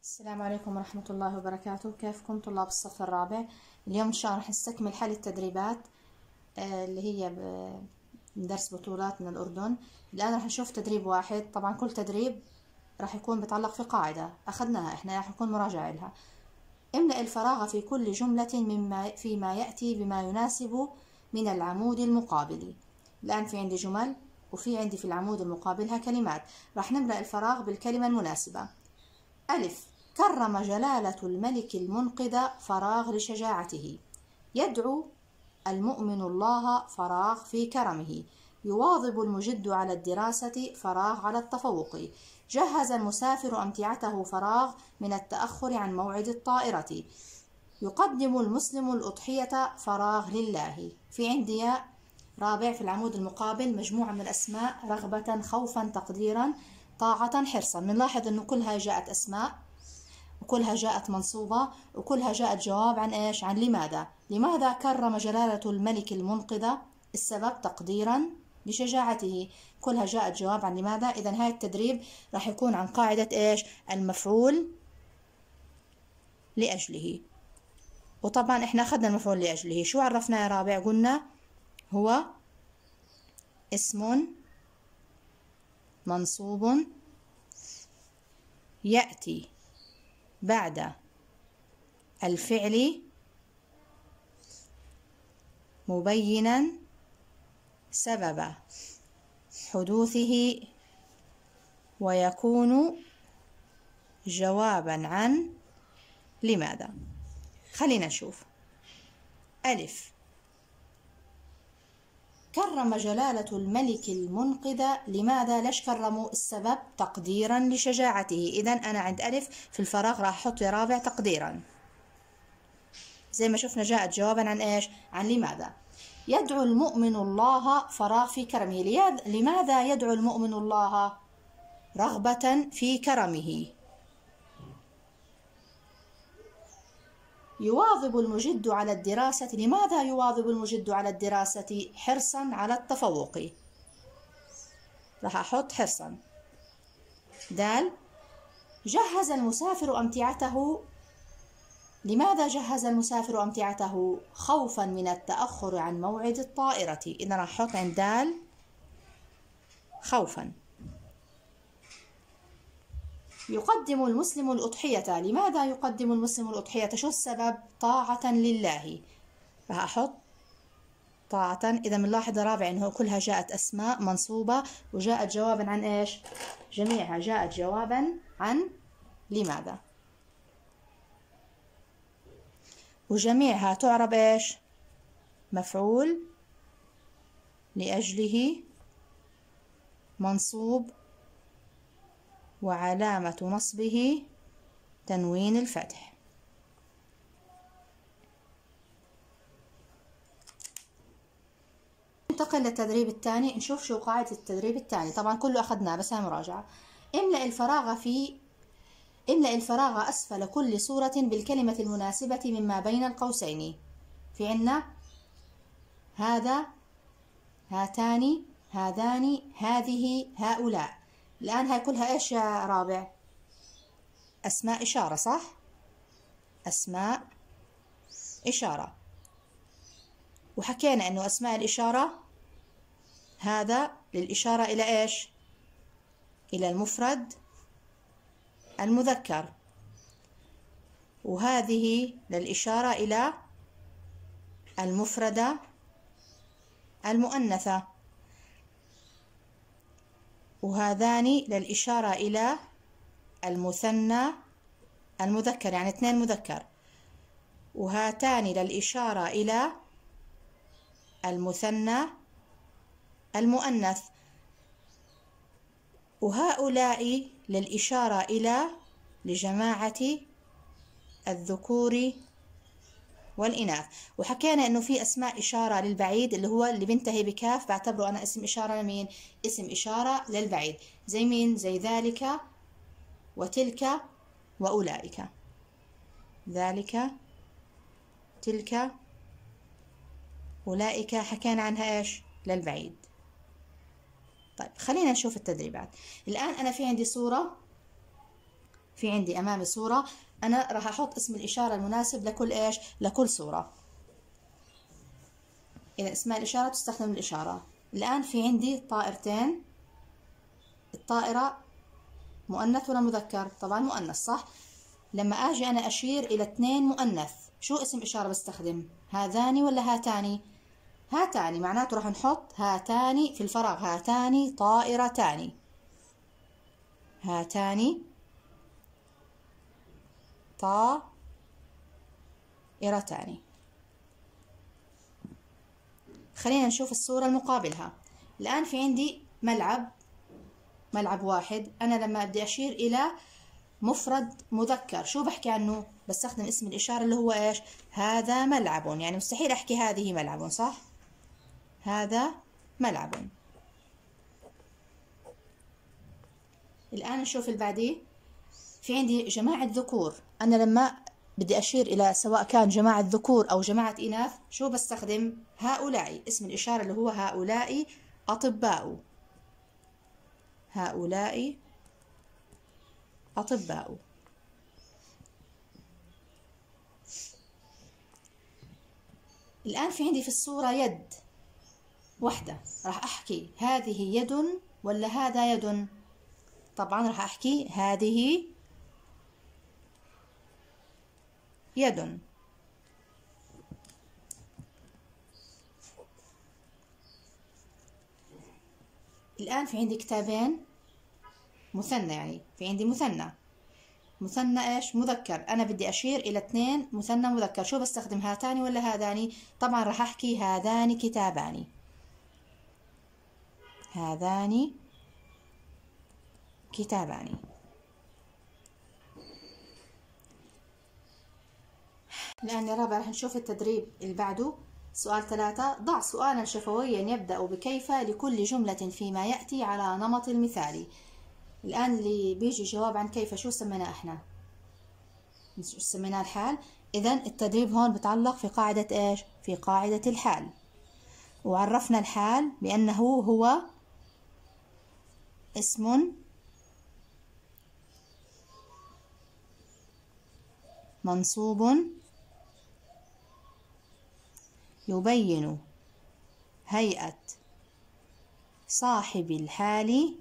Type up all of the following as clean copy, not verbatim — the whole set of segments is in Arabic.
السلام عليكم ورحمة الله وبركاته. كيفكم طلاب الصف الرابع؟ اليوم إن شاء الله رح نستكمل حل التدريبات اللي هي درس بطولات من الأردن. الآن رح نشوف تدريب واحد، طبعا كل تدريب رح يكون بتعلق في قاعدة أخذناها إحنا، رح يكون مراجعة لها. املأ الفراغ في كل جملة فيما يأتي بما يناسب من العمود المقابل. الآن في عندي جمل وفي عندي في العمود المقابلها كلمات، رح نملأ الفراغ بالكلمة المناسبة. ألف: كرم جلالة الملك المنقذ فراغ لشجاعته. يدعو المؤمن الله فراغ في كرمه. يواظب المجد على الدراسة فراغ على التفوق. جهز المسافر أمتعته فراغ من التأخر عن موعد الطائرة. يقدم المسلم الأضحية فراغ لله. في عندي يا رابع في العمود المقابل مجموعة من الأسماء: رغبة، خوفا، تقديرا، طاعة، حرصا. بنلاحظ أنه كلها جاءت أسماء وكلها جاءت منصوبة وكلها جاءت جواب عن إيش؟ عن لماذا. لماذا كرم جلالة الملك المنقذ؟ السبب تقديرا لشجاعته. كلها جاءت جواب عن لماذا. إذا هاي التدريب راح يكون عن قاعدة إيش؟ المفعول لأجله. وطبعا إحنا أخذنا المفعول لأجله. شو عرفنا يا رابع؟ قلنا هو اسم منصوب يأتي بعد الفعل مبينا سبب حدوثه ويكون جوابا عن لماذا. خلينا نشوف. ألف: كرم جلالة الملك المنقذ. لماذا؟ ليش كرموا؟ السبب تقديرا لشجاعته. إذا أنا عند ألف في الفراغ راح أحط رابع تقديرا، زي ما شفنا جاءت جوابا عن إيش؟ عن لماذا. يدعو المؤمن الله فراغ في كرمه. لماذا يدعو المؤمن الله؟ رغبة في كرمه. يواظب المجد على الدراسة. لماذا يواظب المجد على الدراسة؟ حرصا على التفوق. راح أحط حرصا. دال: جهز المسافر أمتعته. لماذا جهز المسافر أمتعته؟ خوفا من التأخر عن موعد الطائرة. إذا راح أحط عند دال خوفا. يقدم المسلم الأضحية. لماذا يقدم المسلم الأضحية؟ شو السبب؟ طاعة لله. راح أحط طاعة. إذا بنلاحظ رابع إنه كلها جاءت أسماء منصوبة وجاءت جوابا عن إيش؟ جميعها جاءت جوابا عن لماذا، وجميعها تعرب إيش؟ مفعول لأجله منصوب وعلامة نصبه تنوين الفتح. ننتقل للتدريب الثاني، نشوف شو قاعدة التدريب الثاني. طبعا كله أخذناه بس هاي مراجعة. املأ الفراغ أسفل كل صورة بالكلمة المناسبة مما بين القوسين. في عنا هذا، هاتان، هذان، هذه، هؤلاء. الآن هاي كلها إيش يا رابع؟ أسماء إشارة، صح؟ أسماء إشارة. وحكينا إنه أسماء الإشارة هذا للإشارة إلى إيش؟ إلى المفرد المذكر، وهذه للإشارة إلى المفردة المؤنثة، وهذان للإشارة إلى المثنى المذكر، يعني اثنين مذكر، وهاتان للإشارة إلى المثنى المؤنث، وهؤلاء للإشارة إلى لجماعة الذكور والإناث. وحكينا إنه في أسماء إشارة للبعيد اللي هو اللي بينتهي بكاف، بعتبره أنا اسم إشارة لمين؟ اسم إشارة للبعيد. زي مين؟ زي ذلك وتلك وأولئك. ذلك، تلك، أولئك حكينا عنها إيش؟ للبعيد. طيب خلينا نشوف التدريبات. الآن أنا في عندي صورة في عندي أمامي صورة، أنا راح أحط اسم الإشارة المناسب لكل إيش؟ لكل صورة. إذا اسمها الإشارة تستخدم الإشارة. الآن في عندي طائرتين، الطائرة مؤنث ولا مذكر؟ طبعا مؤنث صح؟ لما أجي أنا أشير إلى اثنين مؤنث، شو اسم إشارة بستخدم؟ هذان ولا هاتان؟ هاتان، معناته راح نحط هاتان في الفراغ، هاتان طائرتان، هاتان طائرتان. خلينا نشوف الصورة المقابلها. الآن في عندي ملعب واحد، أنا لما بدي أشير إلى مفرد مذكر شو بحكي عنه؟ بستخدم اسم الإشارة اللي هو إيش؟ هذا ملعب، يعني مستحيل أحكي هذه ملعب صح؟ هذا ملعب. الآن نشوف اللي بعديه. في عندي جماعة ذكور، أنا لما بدي أشير إلى سواء كان جماعة ذكور أو جماعة إناث شو بستخدم؟ هؤلاء، اسم الإشارة اللي هو هؤلاء أطباء، هؤلاء أطباء. الآن في عندي في الصورة يد واحدة، راح أحكي هذه يد ولا هذا يد؟ طبعا راح أحكي هذه يد. الآن في عندي كتابين مثنى، يعني في عندي مثنى إيش؟ مذكر، أنا بدي أشير إلى اثنين مثنى مذكر، شو بستخدم؟ هاتان ولا هذان؟ طبعا راح أحكي هذان كتابان، هذان كتابان. الآن يا رابع راح نشوف التدريب اللي بعده. سؤال 3: ضع سؤالا شفويا يبدأ بكيف لكل جملة فيما يأتي على نمط المثالي. الآن اللي بيجي جواب عن كيف شو سميناه احنا؟ سميناه الحال. إذا التدريب هون بتعلق في قاعدة إيش؟ في قاعدة الحال. وعرفنا الحال بأنه هو اسم منصوب يبين هيئة صاحب الحال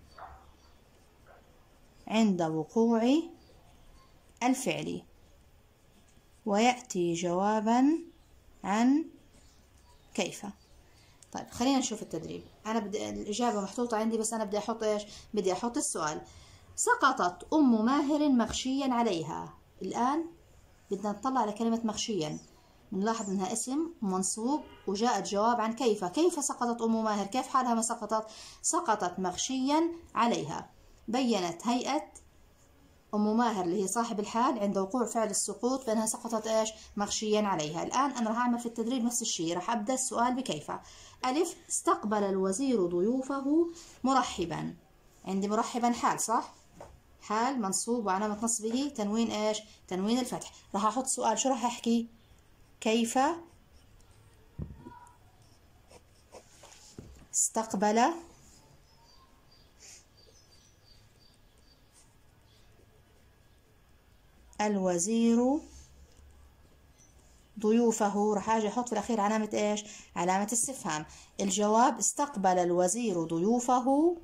عند وقوع الفعل، ويأتي جوابا عن كيف. طيب خلينا نشوف التدريب. أنا الإجابة محطوطة عندي، بس أنا بدي أحط إيش؟ بدي أحط السؤال. سقطت أم ماهر مغشيا عليها. الآن بدنا نطلع على كلمة مغشيا، بنلاحظ انها اسم منصوب وجاءت جواب عن كيف. كيف سقطت ام ماهر؟ كيف حالها ما سقطت؟ سقطت مغشيا عليها، بينت هيئة ام ماهر اللي هي صاحب الحال عند وقوع فعل السقوط بانها سقطت ايش؟ مغشيا عليها. الان انا راح اعمل في التدريب نفس الشيء، راح ابدا السؤال بكيف. الف: استقبل الوزير ضيوفه مرحبا. عندي مرحبا حال صح؟ حال منصوب وعلامة نصبه تنوين ايش؟ تنوين الفتح. راح احط سؤال، شو راح احكي؟ كيف استقبل الوزير ضيوفه؟ راح اجي احط في الاخير علامة ايش؟ علامة استفهام. الجواب: استقبل الوزير ضيوفه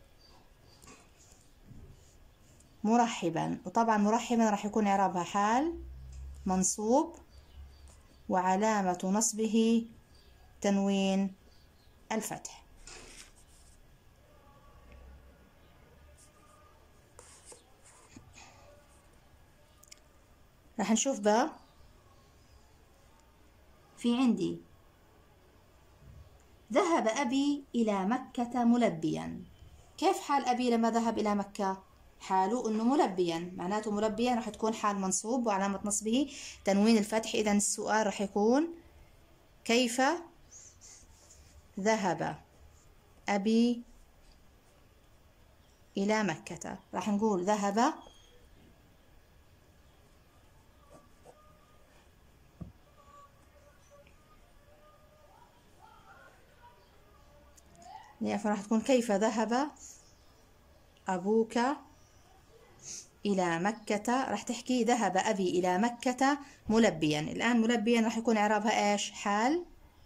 مرحبا. وطبعا مرحبا راح يكون اعرابها حال منصوب وعلامة نصبه تنوين الفتح. راح نشوف بقى. في عندي ذهب أبي إلى مكة ملبيا. كيف حال أبي لما ذهب إلى مكة؟ حاله أنه ملبيا، معناته ملبيا راح تكون حال منصوب وعلامة نصبه تنوين الفتح. إذا السؤال راح يكون كيف ذهب أبي إلى مكة. راح نقول ذهب فراح تكون كيف ذهب أبوك إلى مكة، راح تحكي ذهب أبي إلى مكة ملبيا. الآن ملبيا راح يكون إعرابها إيش؟ حال.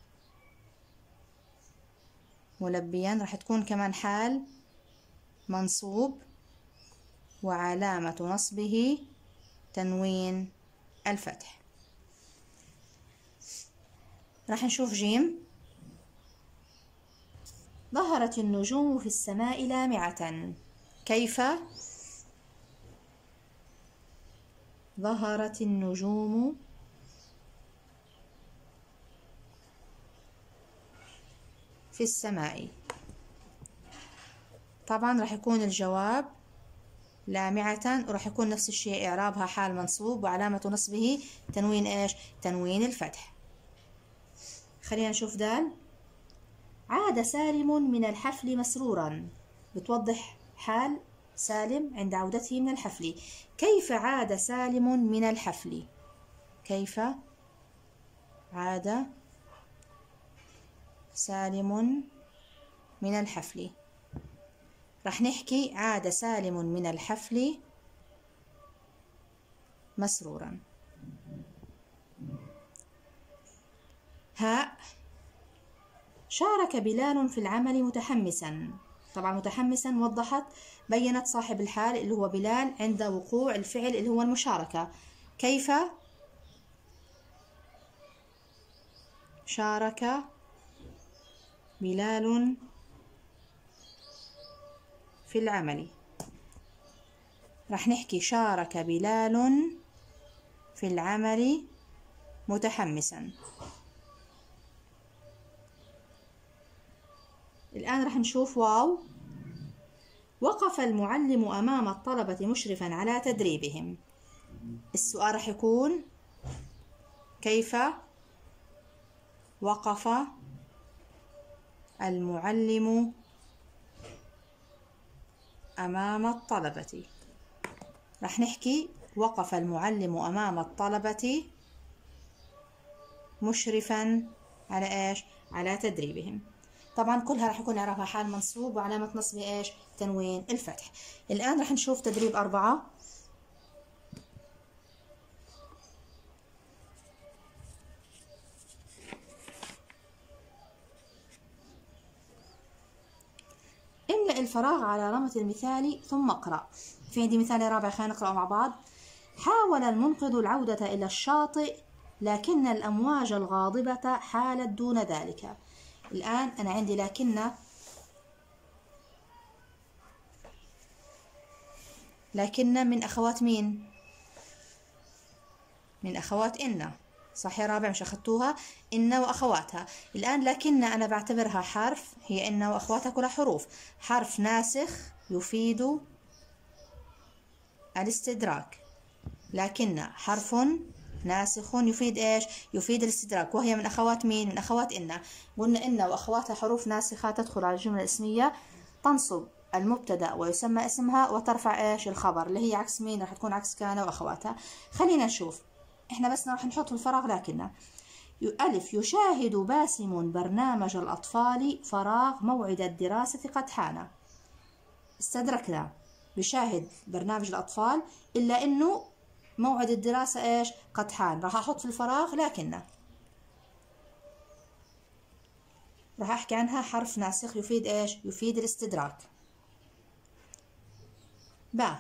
ملبيا راح تكون كمان حال منصوب، وعلامة نصبه تنوين الفتح. راح نشوف جيم. ظهرت النجوم في السماء لامعة. كيف؟ ظهرت النجوم في السماء. طبعا راح يكون الجواب لامعة، وراح يكون نفس الشيء إعرابها حال منصوب، وعلامة نصبه تنوين إيش؟ تنوين الفتح. خلينا نشوف دال. عاد سالم من الحفل مسرورا. بتوضح حال سالم عند عودته من الحفل. كيف عاد سالم من الحفل؟ كيف عاد سالم من الحفل؟ رح نحكي عاد سالم من الحفل مسرورا. هاء. شارك بلال في العمل متحمسا. طبعا متحمسا وضحت بينت صاحب الحال اللي هو بلال عند وقوع الفعل اللي هو المشاركة. كيف شارك بلال في العمل؟ رح نحكي شارك بلال في العمل متحمسا. الآن رح نشوف واو. وقف المعلم أمام الطلبة مشرفا على تدريبهم. السؤال رح يكون كيف وقف المعلم أمام الطلبة؟ رح نحكي وقف المعلم أمام الطلبة مشرفا على إيش؟ على تدريبهم. طبعا كلها رح يكون إعرابها حال منصوب، وعلامة نصبه إيش؟ تنوين الفتح. الآن رح نشوف تدريب 4. املأ الفراغ على نمط المثال ثم اقرأ. في عندي مثال رابع، خلينا نقرأه مع بعض. حاول المنقذ العودة إلى الشاطئ لكن الأمواج الغاضبة حالت دون ذلك. الآن أنا عندي لكن من أخوات مين؟ من أخوات إن. صح يا رابع؟ مش أخذتوها؟ إن وأخواتها. الآن لكن أنا بعتبرها حرف، هي إن وأخواتها كلها حروف، حرف ناسخ يفيد الاستدراك. لكن حرف ناسخ يفيد إيش؟ يفيد الاستدراك، وهي من أخوات مين؟ من أخوات إن. قلنا إن وأخواتها حروف ناسخة تدخل على الجملة الاسمية، تنصب المبتدأ ويسمى اسمها، وترفع إيش؟ الخبر، اللي هي عكس مين؟ راح تكون عكس كان وأخواتها. خلينا نشوف. إحنا بس راح نحط في الفراغ لكن. ألف. يشاهد باسم برنامج الأطفال فراغ موعد الدراسة قد حان. استدركنا بشاهد برنامج الأطفال، إلا إنه موعد الدراسة إيش؟ قد حان. راح أحط في الفراغ لكن. راح أحكي عنها حرف ناسخ يفيد إيش؟ يفيد الاستدراك. با.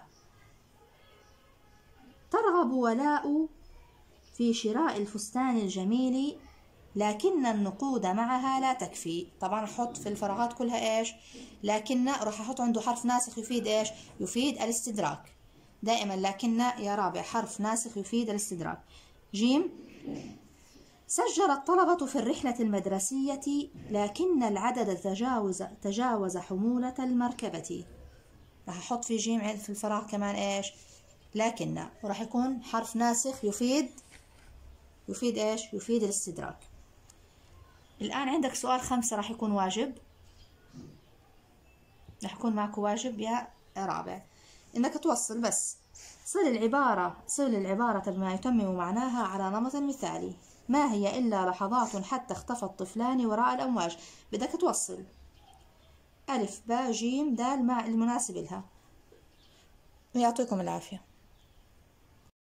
ترغب ولاء في شراء الفستان الجميل لكن النقود معها لا تكفي. طبعا أحط في الفراغات كلها إيش؟ لكن. راح أحط عنده حرف ناسخ يفيد إيش؟ يفيد الاستدراك. دائما لكن يا رابع حرف ناسخ يفيد الاستدراك. جيم. سجل الطلبة في الرحلة المدرسية لكن العدد تجاوز حمولة المركبة. راح أحط في جيم في الفراغ كمان إيش؟ لكن. وراح يكون حرف ناسخ يفيد إيش؟ يفيد الاستدراك. الآن عندك سؤال 5 راح يكون واجب، راح يكون معك واجب يا رابع، إنك توصل بس. صل العبارة بما يتمم معناها على نمط مثالي. ما هي إلا لحظات حتى اختفى الطفلان وراء الأمواج. بدك توصل ألف باء جيم دال مع المناسب لها. ويعطيكم العافية.